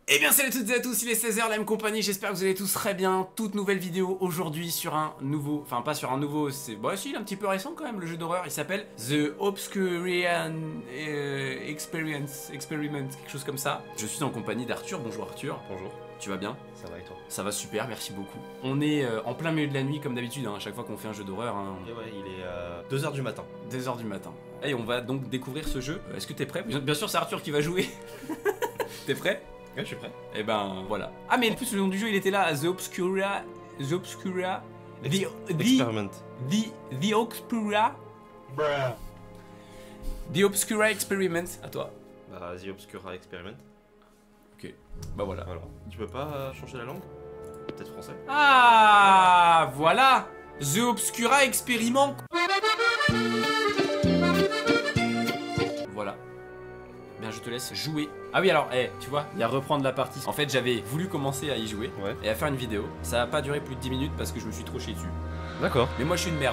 Eh bien salut à toutes et à tous, il est 16 h, la même compagnie, j'espère que vous allez tous très bien. Toute nouvelle vidéo aujourd'hui sur un nouveau, enfin pas sur un nouveau, c'est, bon si il est un petit peu récent quand même le jeu d'horreur, il s'appelle The Obscurian Experiment, quelque chose comme ça. Je suis en compagnie d'Arthur, bonjour Arthur. Bonjour. Tu vas bien? Ça va et toi? Ça va super, merci beaucoup. On est en plein milieu de la nuit comme d'habitude, hein, à chaque fois qu'on fait un jeu d'horreur. Hein. Et ouais, il est 2 h du matin. 2 h du matin. Et on va donc découvrir ce jeu. Est-ce que t'es prêt? Bien sûr c'est Arthur qui va jouer. T'es prêt? Ouais, je suis prêt. Et ben voilà. Ah mais en plus le nom du jeu il était là, The Obscura Experiment. The Obscura The Obscura Experiment. À toi. Bah, The Obscura Experiment. Ok. Bah voilà. Voilà. Tu peux pas changer la langue? Peut-être français? Ah voilà. The Obscura Experiment. Voilà. Bien, je te laisse jouer. Ah oui, alors, tu vois, il y a reprendre la partie. En fait, j'avais voulu commencer à y jouer et à faire une vidéo. Ça va pas durer plus de 10 minutes parce que je me suis trop chié dessus. D'accord. Mais moi, je suis une merde.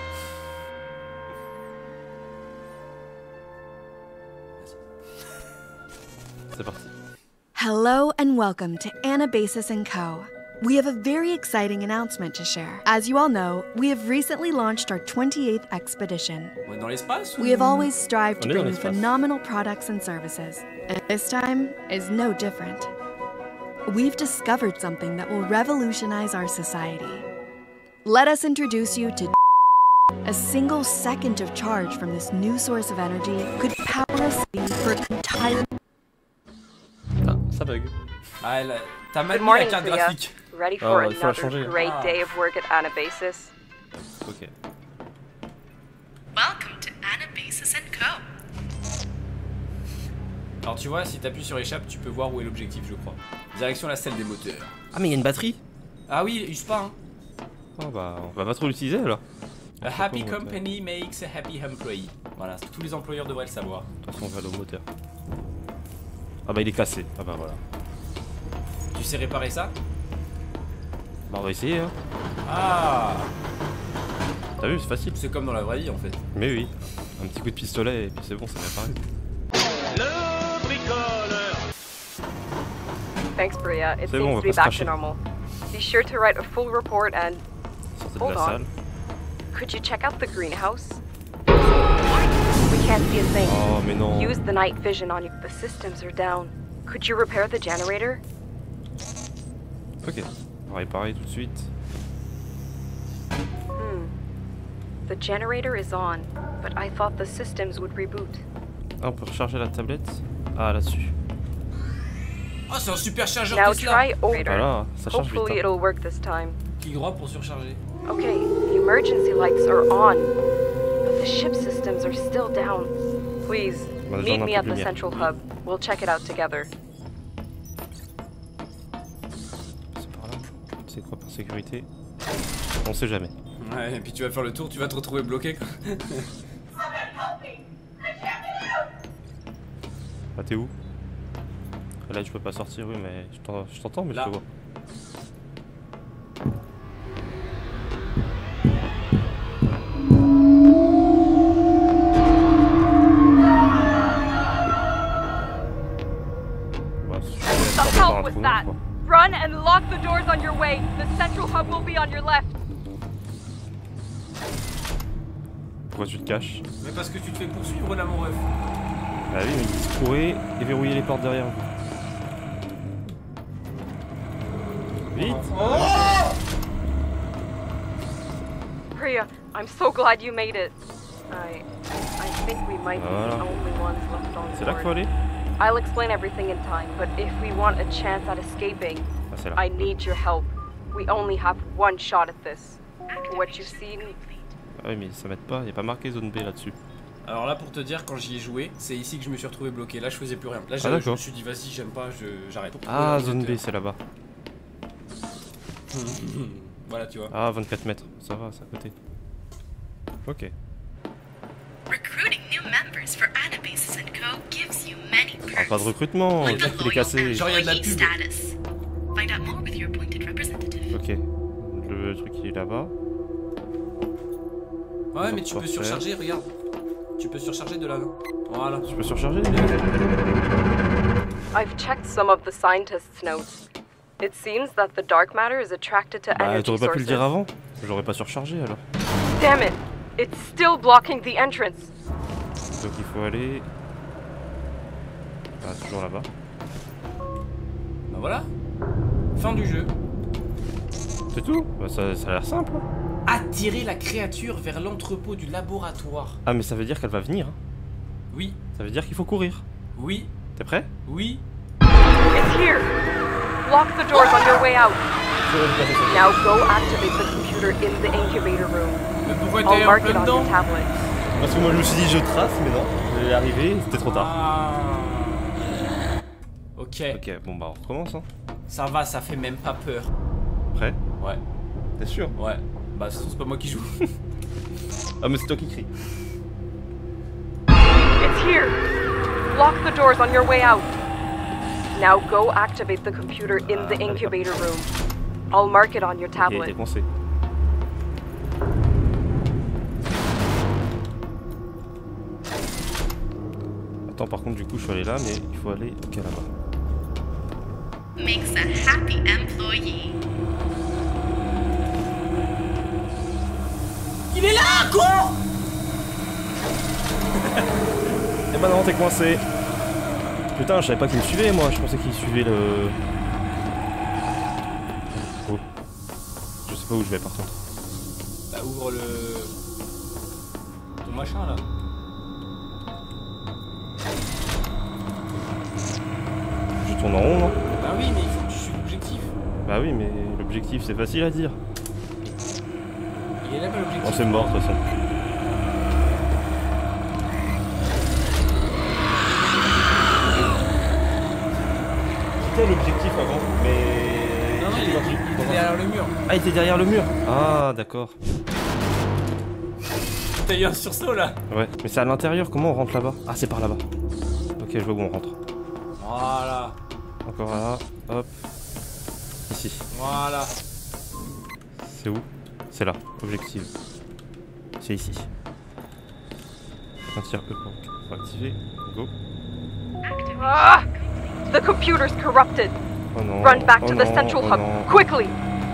C'est parti. Hello and welcome to Anabasis & Co. We have a very exciting announcement to share. As you all know, we have recently launched our 28th expedition. On est dans l'espace? We have always strived to On est dans bring you l'espace. phenomenal products and services, and this time is no different. We've discovered something that will revolutionize our society. Let us introduce you to a single second of charge from this new source of energy could power a city for an entire. Ah, ça bug. Ah, t'as mal Good mis la morning, carte Priya. graphique. Ready for il faut la another changer. great day of work at Anabasis? Ok. Welcome to Anabasis & Co. Alors tu vois, si t'appuies sur échappe, tu peux voir où est l'objectif, je crois. Direction la salle des moteurs. Ah, mais il y a une batterie? Ah oui, use pas, hein. Oh bah, on va pas trop l'utiliser alors. A happy Moteur. company makes a happy employee. Voilà, tous les employeurs devraient le savoir. De toute façon, on va aller au moteur. Ah bah, il est cassé. Ah bah voilà. Tu sais réparer ça? Bah, on va essayer, hein. Ah, T'as vu, c'est facile. c'est comme dans la vraie vie en fait. Mais oui. Un petit coup de pistolet et puis c'est bon, ça va pareil. Thanks, Priya. It C'est bon, on seems to va be pas se back cracher. to normal. Be sure to write a full report and Sortez de Hold la on. salle. could you check out the greenhouse? We can't see a thing. Oh, mais non. Use the night vision on you. The systems are down. Could you repair the generator? Ok. On va réparer tout de suite. The generator is on, but I thought the systems would reboot. Ah, on peut recharger la tablette? Ah, là-dessus. Ah, c'est un super chargeur Now Tesla. try operator. Voilà, ça charge vite. Hopefully Hein. it'll work this time. Clic droit pour surcharger. Okay, the emergency lights are on, but the ship systems are still down. Please, Bah, déjà, meet on a me un at peu de the lumière. central hub. We'll check it out together. C'est par là. C'est quoi par sécurité? On sait jamais. Ouais, et puis tu vas faire le tour, tu vas te retrouver bloqué quoi. Ah, t'es où? Là, tu peux pas sortir, oui, mais je t'entends, mais Là. je te vois. Bah, je vais Some sortir par un help with trou, that. quoi. Run and lock the doors on your way. The central hub will be on your left. Pourquoi tu te caches? Mais parce que tu te fais poursuivre là mon ref. Bah oui, mais il dit courir et verrouiller les portes derrière vous. Vite! Priya, I'm so glad you made it. I think we might be Voilà. the only ones left on C'est là qu'il faut board. aller? I'll explain everything in time, but if we want a chance at escaping, Ah, c'est là. I need your help. We only have one shot at this. What you've seen, Ah oui, mais ça m'aide pas, il n'y a pas marqué zone B là-dessus. Alors là pour te dire, quand j'y ai joué, c'est ici que je me suis retrouvé bloqué. Là je faisais plus rien. Là je d'accord. me suis dit vas-y j'aime pas, j'arrête. Ah, zone B, c'est là-bas. Voilà tu vois. Ah, 24 mètres, ça va, c'est à côté. Ok. Recruiting new members for Anabasis & Co. gives you many Ah, perks. pas de recrutement, le Like mec a il est loyal cassé. Genre, il y a de la employee pub. status. Find out more with your appointed representative. Ok. Le truc il est là-bas. Ouais mais tu peux Portrait. surcharger, regarde. Tu peux surcharger de là. Voilà. Tu peux surcharger? I've checked some of the scientists' notes. It seems that the dark matter is attracted to Bah, energy t'aurais pas pu le sources. dire avant? J'aurais pas surchargé alors. Damn it! It's still blocking the entrance. Donc il faut aller... Ah, toujours là-bas. Bah voilà. Fin du jeu. C'est tout? Bah, ça a l'air simple. Attirer la créature vers l'entrepôt du laboratoire. Ah mais ça veut dire qu'elle va venir. Hein. Oui, Ça veut dire qu'il faut courir. oui, T'es prêt? oui. It's here. Lock the doors on your way out. Now go activate the computer in the incubator room. Mais pourquoi I'll t'es en mark plein it on dedans? your tablet. Parce que moi je me suis dit je trace mais non. J'allais arriver, c'était trop tard. Ah. Ok, Ok, bon bah on recommence hein. ça va, ça fait même pas peur. Prêt? Ouais, T'es sûr? ouais. Bah c'est pas moi qui joue. Ah mais c'est toi qui crie. It's here. Lock the doors on your way out. Now go activate the computer in the incubator room. I'll mark it on your Il a été tablet. coincé. Attends par contre du coup je suis allé là mais il faut aller... Ok là-bas. Makes a happy employee. Il est là, con! Eh bah non t'es coincé. Putain je savais pas qu'il me suivait moi, je pensais qu'il suivait le... Oh. Je sais pas où je vais par contre. Bah ouvre le... ton machin là. Je tourne en rond non? Bah oui, mais il faut que tu suives l'objectif. Bah oui mais l'objectif c'est facile à dire. Il est là-bas l'objectif. Oh c'est mort de toute façon. C'était l'objectif avant mais... Non, non, il est derrière le mur. Ah il était derrière le mur. Ah d'accord. T'as eu un sursaut là. Ouais mais c'est à l'intérieur, comment on rentre là-bas? Ah c'est par là-bas. Ok je vois où on rentre. Voilà. Encore là, hop. Ici. Voilà. C'est où? C'est là, objectif. C'est ici. Un tir faut activer. Go. Ah! The computer's corrupted. Oh non. Run back oh to non, the central oh hub, non. quickly!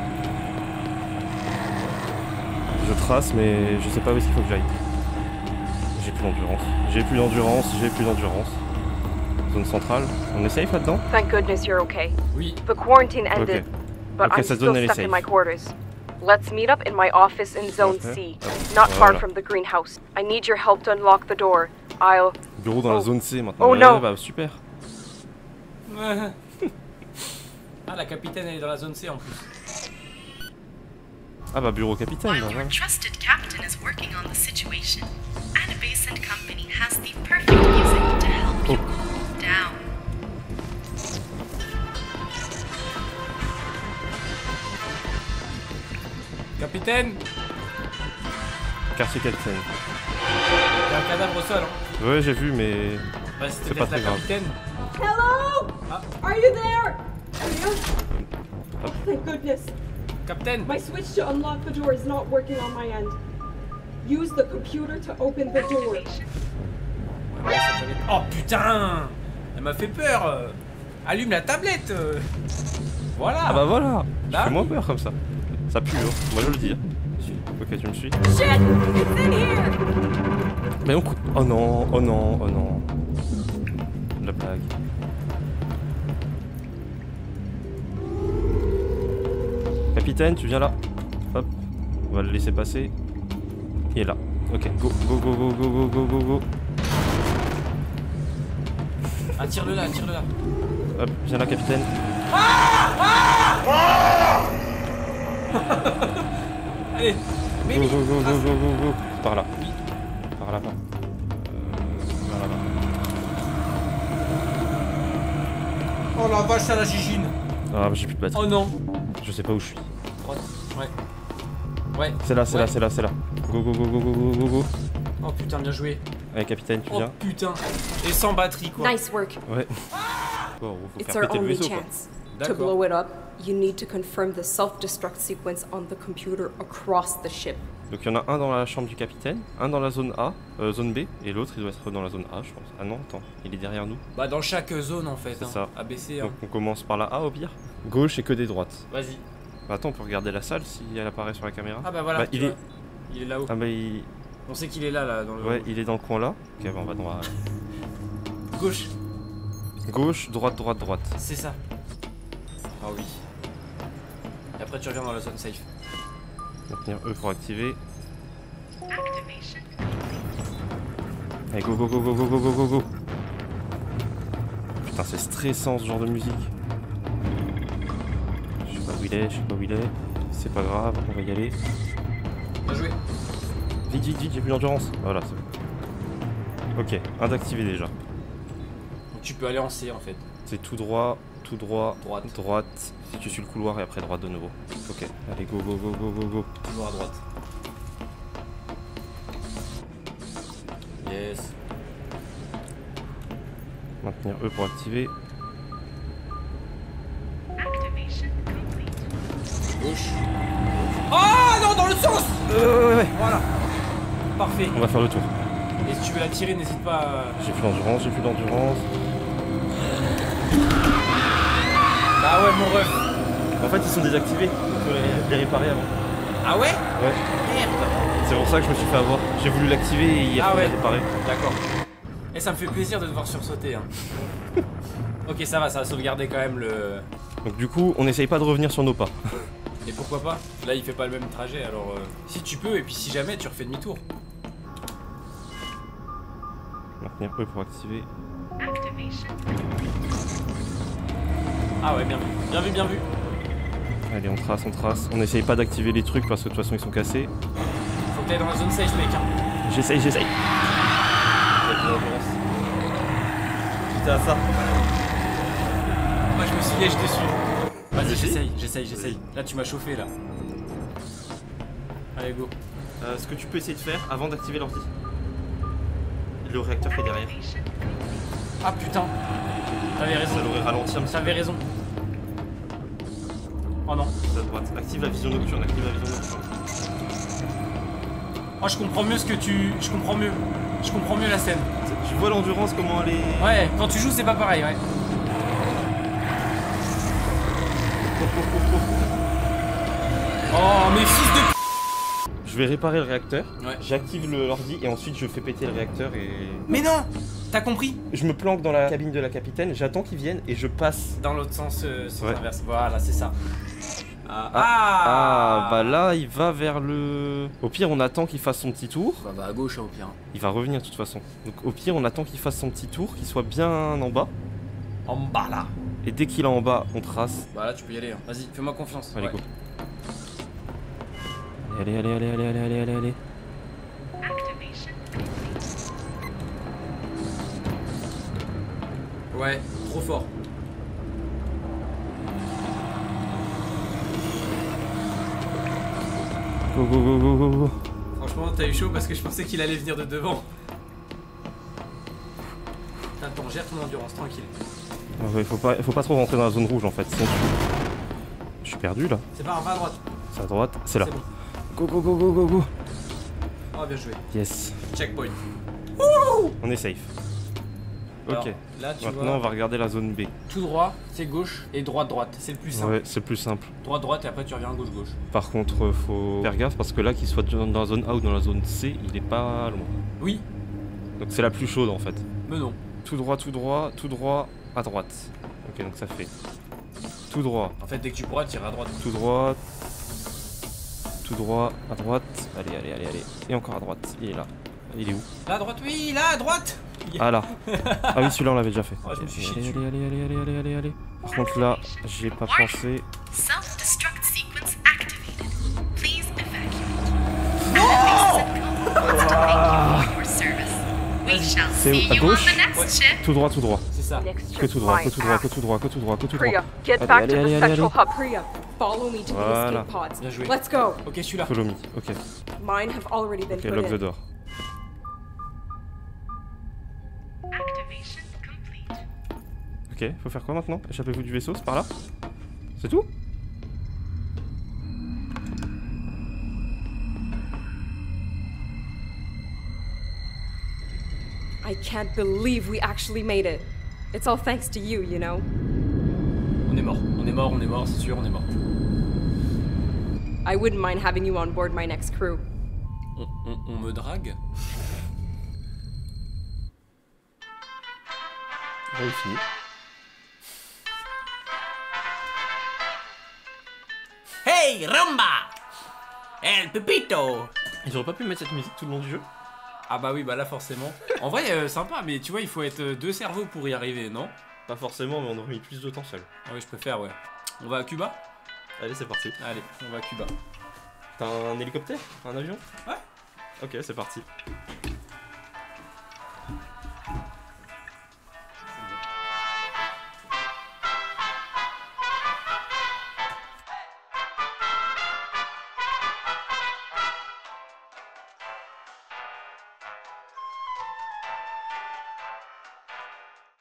Je trace mais je sais pas où est-ce qu'il faut que j'aille. J'ai plus d'endurance. J'ai plus d'endurance, j'ai plus d'endurance. Zone centrale. On est safe là-dedans? Thank goodness you're okay. Oui. The quarantine ended, but Okay, I'm ça still donne, elle est stuck in safe. my quarters. Let's meet up in my office in Zone Okay. C, not far Voilà. from the greenhouse. I need your help to unlock the door. I'll... Bureau dans la Oh. zone C maintenant. Oh Ouais, non. bah super. Ah, la capitaine elle est dans la zone C en plus. Ah bah bureau capitaine. While Bah, your voilà. trusted captain is working on the situation, Annabase and Company has the perfect music to help you cool down. Capitaine, Quartier capitaine. il y a un cadavre au sol. Hein. Ouais j'ai vu mais... Bah, c'était C'est pas peut-être la très grave. capitaine. Hello? Ah. Are you there? Are you? Hop. Thank goodness. Capitaine. My switch to unlock the door is not working on my end. Use the computer to open the door. Oh putain, elle m'a fait peur. Allume la tablette. Voilà. Ah bah voilà. Bah Fais-moi oui. peur comme ça. Ça pue hein. Moi je le dis. Ok tu me suis. Shit! It's in here! Mais on... Oh non, oh non, oh non. La blague. Capitaine, tu viens là. Hop. On va le laisser passer. Il est là. Ok, go, go, go, go, go, go, go, go, go. Ah, tire-le là, tire-le là. Hop, viens là, capitaine. Allez, mais Go, oui. go, go, go, go, go, go. Par là. Oui. Par là-bas. Par là-bas. Oh la vache, ça la gigine. Ah, j'ai plus de batterie. Oh non. Je sais pas où je suis. Droite. Ouais. Ouais. C'est là, c'est Ouais. là, c'est là, c'est là. Go, go, go, go, go, go, go, go. Oh putain, bien joué. Allez, capitaine, tu Oh viens. putain. Et sans batterie quoi. Nice work. Ouais. Bon, faut It's faire our péter le only vaisseau, quoi. chance. To D'accord. blow it up, you need to confirm the self-destruct sequence on the computer across the ship. Donc il y en a un dans la chambre du capitaine, un dans la zone A, zone B, et l'autre il doit être dans la zone A je pense. Ah non, attends, il est derrière nous. Bah dans chaque zone en fait, C'est hein. ça. ABC. Hein. Donc on commence par la A au pire. Gauche et que des droites. Vas-y. Bah, attends, on peut regarder la salle si elle apparaît sur la caméra. Ah bah voilà, Bah, il est là-haut. Ah bah il... On sait qu'il est là dans le... Ouais, il est dans le coin là. Ok, bah, on va dans la... Gauche. Gauche, droite, droite, droite. C'est ça. Ah oui. Et après tu reviens dans la zone safe. Maintenir E pour activer. Activation. Allez, go, go, go, go, go, go, go, go, go. Putain, c'est stressant ce genre de musique. Je sais pas où il est, je sais pas où il est. C'est pas grave, on va y aller. Bien joué. Vite, vite, vite, j'ai plus d'endurance. Voilà, c'est bon. Ok, un d'activer déjà. Donc tu peux aller en C en fait. C'est tout droit, Droite. droite. Si tu suis le couloir et après droite de nouveau. Ok, allez, go, go, go, go, go, go. Toujours à droite. Yes. Maintenir E pour activer. Activation complete. Gauche. Ah non, dans le sens. Ouais. Voilà. Parfait. On va faire le tour. Et si tu veux la tirer, n'hésite pas à... J'ai plus d'endurance, j'ai plus d'endurance. Bah ouais, mon ref. En fait, ils sont désactivés. Il faut les réparer avant. Ah ouais? Ouais. Merde. C'est pour ça que je me suis fait avoir. J'ai voulu l'activer et il a Ah fallu ouais. la réparer. D'accord. Et ça me fait plaisir de te voir sursauter. Hein. Ok, ça va sauvegarder quand même le... Donc du coup, on n'essaye pas de revenir sur nos pas. Et pourquoi pas? Là, il fait pas le même trajet, alors... Si tu peux, et puis si jamais, tu refais demi-tour. Maintenir E pour activer. Activation. Ah ouais, bien vu. Bien vu, bien vu. Allez, on trace, on trace. On n'essaye pas d'activer les trucs parce que de toute façon ils sont cassés. Faut que t'ailles dans la zone safe, mec. Hein. J'essaye. J'ai plus d'endurance. J'étais à ça. Moi, je me suis lèche dessus. Vas-y, j'essaye. Là, tu m'as chauffé, là. Allez, go. Ce que tu peux essayer de faire avant d'activer l'ordi. Le réacteur qui est derrière. Ah, putain. T'avais raison. Ça l'aurait ralenti un petit peu. T'avais raison. Oh non. À droite. Active la vision nocturne. Oh, je comprends mieux ce que tu... Je comprends mieux la scène. Tu vois l'endurance, comment elle est... Ouais, quand tu joues, c'est pas pareil, ouais. Oh, mes fils de... Je vais réparer le réacteur. Ouais. J'active l'ordi et ensuite je fais péter le réacteur et... Mais non. T'as compris? Je me planque dans la cabine de la capitaine, j'attends qu'ils viennent et je passe. Dans l'autre sens, Ouais. inverse. Voilà, c'est ça. Bah là il va vers le... Au pire on attend qu'il fasse son petit tour. Bah à gauche, hein, au pire. Il va revenir de toute façon. Donc au pire on attend qu'il fasse son petit tour, qu'il soit bien en bas. En bas, là. Et dès qu'il est en bas, on trace. Bah là, tu peux y aller. Hein. Vas-y, fais-moi confiance. Allez, Ouais. go. Allez. Activation. Ouais, trop fort. Go. Franchement, t'as eu chaud parce que je pensais qu'il allait venir de devant. Attends, gère ton endurance, tranquille. Ouais, faut pas trop rentrer dans la zone rouge en fait. Sinon je suis perdu là. C'est pas grave, va à droite. C'est à droite, c'est là. C'est bon. Go. Oh, bien joué. Yes. Checkpoint. On est safe. Alors, Ok. là, tu Maintenant vois, on va regarder la zone B. tout droit, c'est gauche, et droite. C'est le plus simple. Ouais, c'est plus simple. Droite, et après tu reviens à gauche. Par contre, faut faire gaffe parce que là, qu'il soit dans la zone A ou dans la zone C, il est pas loin. Oui, Donc c'est la plus chaude en fait. mais non. Tout droit, à droite. Ok, donc ça fait tout droit, En fait, dès que tu pourras, tirer à droite. tout droit, à droite. Allez. Et encore à droite. Il est là. Il est où? Là, à droite, oui, là, à droite. Ah là. Ah oui, celui-là on l'avait déjà fait. Oh, je me suis chié Allez, dessus. allez. Par contre là, j'ai pas pensé. Self-destruct sequence activated. Please evacuate. Thank you for your service. We shall C'est see à you on gauche? the next ship. Tout droit. C'est ça. Next Que tout ship droit. flying. Priya, get Allez, back to allez, the allez, central allez. hub. Priya, follow me to the Voilà. escape pods. Bien joué. Let's go. Ok, celui-là. Follow me. Ok. Mine have already been Ok, put lock the in. door. Activation complete. Ok, faut faire quoi maintenant? Échappez-vous du vaisseau, c'est par là? C'est tout? I can't believe we actually made it. It's all thanks to you, you know. On est mort, c'est sûr, on est mort. I wouldn't mind having you on board my next crew. On me drague? Bon, il finit. Hey, rumba! El Pepito! Ils auraient pas pu mettre cette musique tout le long du jeu? Ah bah oui, bah là forcément. En vrai, sympa, mais tu vois, il faut être deux cerveaux pour y arriver, non? Pas forcément, mais on aurait mis plus de temps seul. Ah oui, je préfère, ouais. On va à Cuba? Allez, c'est parti. Allez, on va à Cuba. T'as un hélicoptère? Un avion? Ouais. Ok, c'est parti.